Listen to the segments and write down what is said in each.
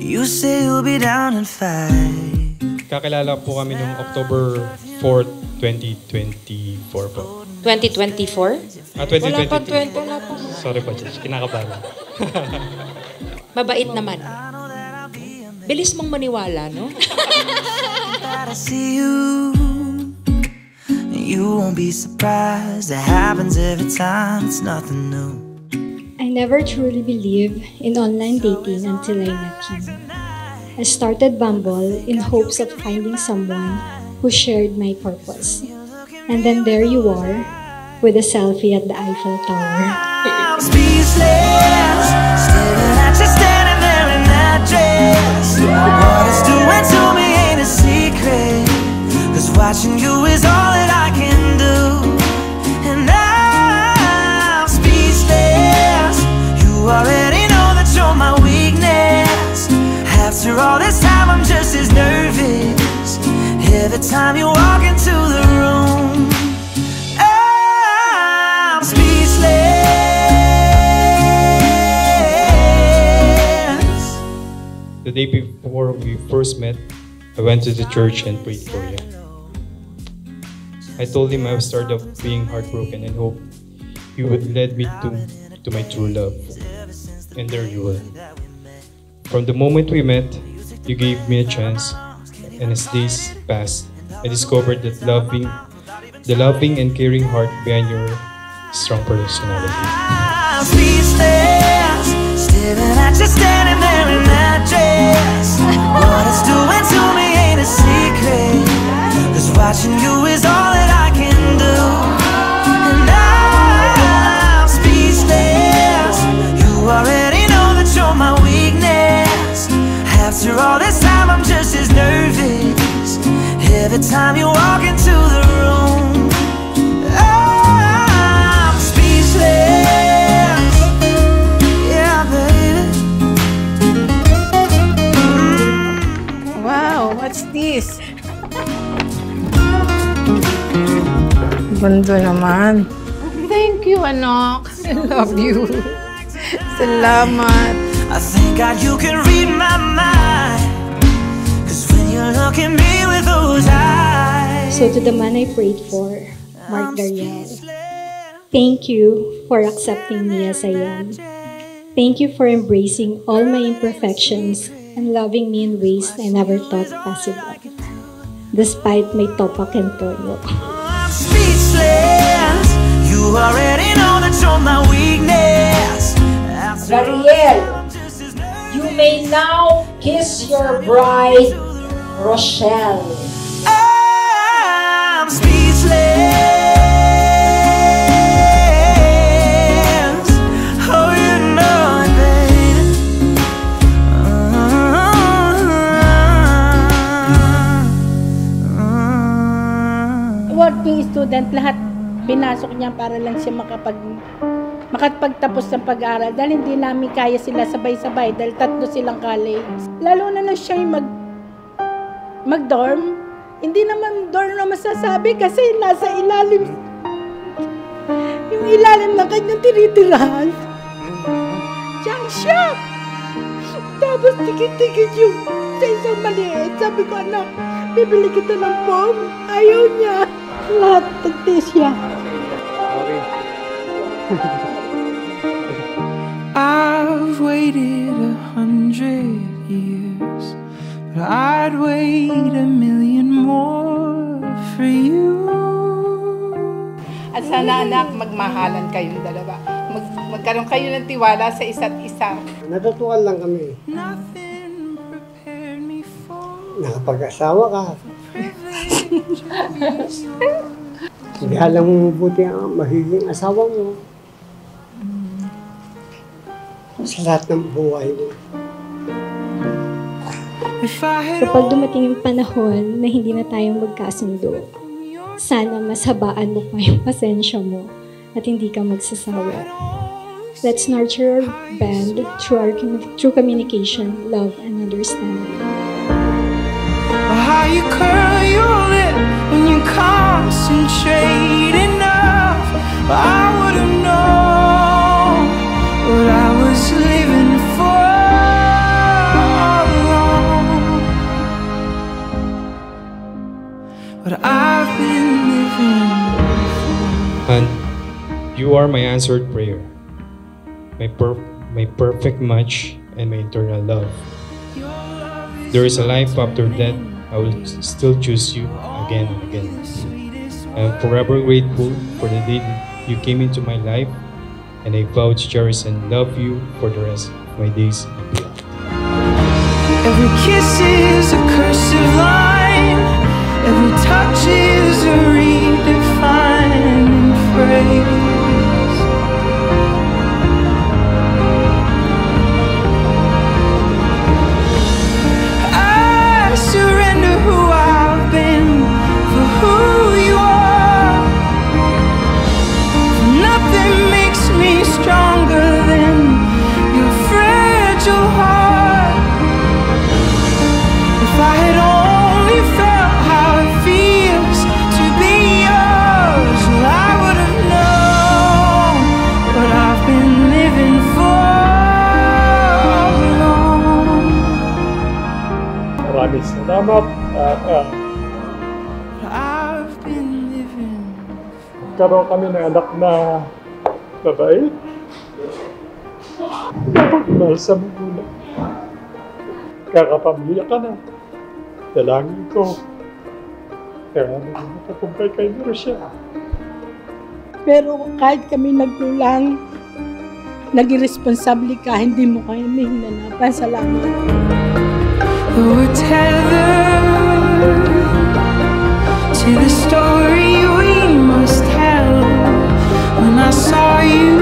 You say you'll be down in 5. Kakilala po kami noong October 4th, 2024 po. 2024? 2022. Wala pa. Sorry po, Judge. Kinakabahan. Mabait naman. Bilis mong maniwala, no? I see you. You won't be surprised. It happens every time. It's nothing new. I never truly believed in online dating until I met you. I started Bumble in hopes of finding someone who shared my purpose. And then there you are, with a selfie at the Eiffel Tower. I'm speechless, staring at you standing there in that dress. What it's doing to me ain't a secret, 'cause watching you is all that I can do. And I'm speechless. You already know that you're my weakness. After all this time I'm just as nervous every time you walk into the room. I'm speechless. The day before we first met, I went to the church and prayed for him. I told him I was tired of being heartbroken and hoped he would lead me to my true love. And there you were. From the moment we met, you gave me a chance, and as days passed, I discovered that the loving and caring heart behind your strong personality. I'm speechless, staring at you standing there in that dress. What it's doing to me ain't a secret, 'cause watching you is all that I can do. And I'm speechless. You already know that you're my weakness. After all this time I'm just as nervous every time you walk into the room. I'm speechless. Yeah, baby. Wow, what's this? Ganda naman. Thank you, anak. I love you. Salamat. I thank God you can read my mind, 'cause when you look at me with those eyes. So to the man I prayed for, Mark Dariel, thank you for accepting me as I am. Thank you for embracing all my imperfections and loving me in ways I never thought possible, despite my topak and toyo. I'm speechless. You already know that you're my weakness. Dariel, you may now kiss your bride, Rochelle. I'm speechless. Oh, you know it, baby. Working student, lahat pinasok niya para lang siya makapagtapos ng pag-aaral dahil hindi namin kaya sila sabay-sabay dahil 3 silang college. Lalo na siya yung mag-dorm. Hindi naman dorm na masasabi kasi nasa ilalim, yung ilalim ng kanyang tinitirahan. Siyang shock! Tapos tikit-tikit yung sa isang maliit. Sabi ko, anak, bibili kita ng pom. Ayaw niya. Lahat tagtis siya. I've waited 100 years, but I'd wait 1,000,000 more for you. At sana, anak, magmahalan kayong dalawa. Magkaroon kayo ng tiwala sa isa't isa. Natutukan lang kami. Nakapag-asawa ka. Hindi alam mo mabuti ang magiging asawa mo. Sa lahat ng buhay mo. Kapag dumating yung panahon na hindi na tayo magkasundo, sana mas habaan mo pa yung pasensya mo at hindi ka magsasawa. Let's nurture our bond through communication, love, and understanding. How you curl your lip when you concentrate enough, I would've known what I was living for all You are my answered prayer, my perfect match, and my eternal love. There is a life after death. I will still choose you again and again. I am forever grateful for the day you came into my life, and I vow to cherish and love you for the rest of my days and beyond. Every kiss is a cursive line. Every touch is a redefining phrase. I surrender who I've been for who you are. For nothing makes me stronger than your fragile heart. If I had only felt how it feels to be yours, well, I would have known what I've been living for all along. Maraming salamat. I've been living. Karoon kami ng anak na babae. Napagmahal sa magulang. Kakapamilya ka na. Dalangin ko. Kaya nakatagumpay kay Rochelle. Pero kahit kami nagkulang, naging responsable ka, hindi mo kami hinanapan. Salamat. We're tethered to the story we must tell. When I saw you,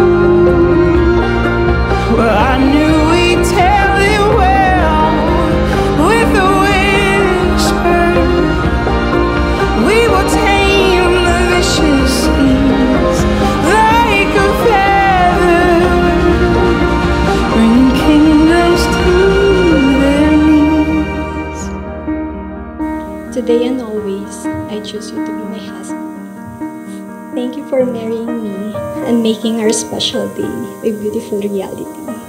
well, I knew we'd tell it well. With a whisper, we will tame the vicious things like a feather, bringing kingdoms to their knees. Today and always, I choose you to be my husband. Thank you for marrying me and making our special day a beautiful reality.